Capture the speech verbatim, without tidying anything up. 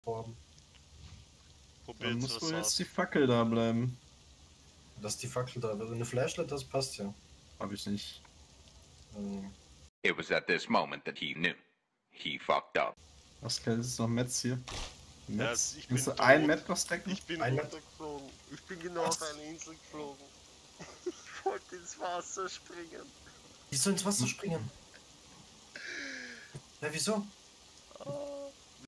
Dann Probiert muss was wohl jetzt aus. die Fackel da bleiben. Dass die Fackel da wird. Eine Flashlight, das passt ja. Hab ich nicht. Ähm, It was at this moment that he knew. He fucked up. Was kann ist noch Metz hier? Ja, Metz? ich Kannst bin du ein tot. Met was decken? Ich bin Ein Met. runtergeflogen. Ich bin genau auf eine Insel geflogen. Ich wollte ins Wasser springen. Wieso ins Wasser springen? Ja, wieso? Ah.